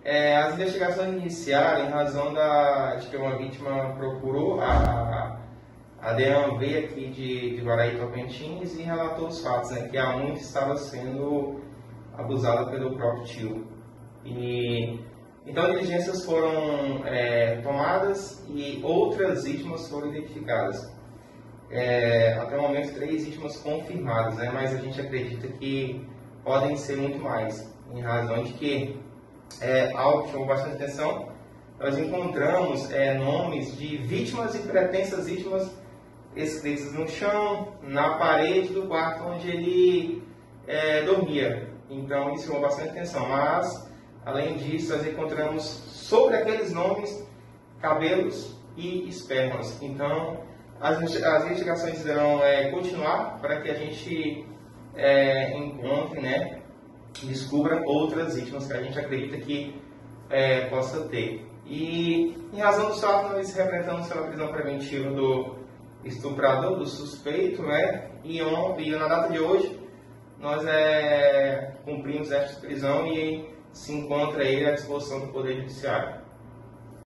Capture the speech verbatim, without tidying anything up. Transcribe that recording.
É, as investigações iniciaram em razão da, de que uma vítima procurou a, a DEAN veio aqui de, de Guaraí, Tocantins, e relatou os fatos, né, que a mãe estava sendo abusada pelo próprio tio. E, então, diligências foram é, tomadas e outras vítimas foram identificadas. É, até o momento, três vítimas confirmadas, né, mas a gente acredita que podem ser muito mais, em razão de que é, algo que chamou bastante atenção. Nós encontramos é, nomes de vítimas e pretensas vítimas escritos no chão, na parede do quarto onde ele é, dormia. Então isso chamou bastante atenção. Mas, além disso, nós encontramos sobre aqueles nomes cabelos e espermas. Então as, as investigações irão é, continuar para que a gente é, encontre, né, descubra outras vítimas que a gente acredita que é, possa ter. E, em razão dos fatos, nós representamos pela prisão preventiva do estuprador, do suspeito, né? E, on, e na data de hoje, nós é, cumprimos esta prisão e se encontra ele à disposição do Poder Judiciário.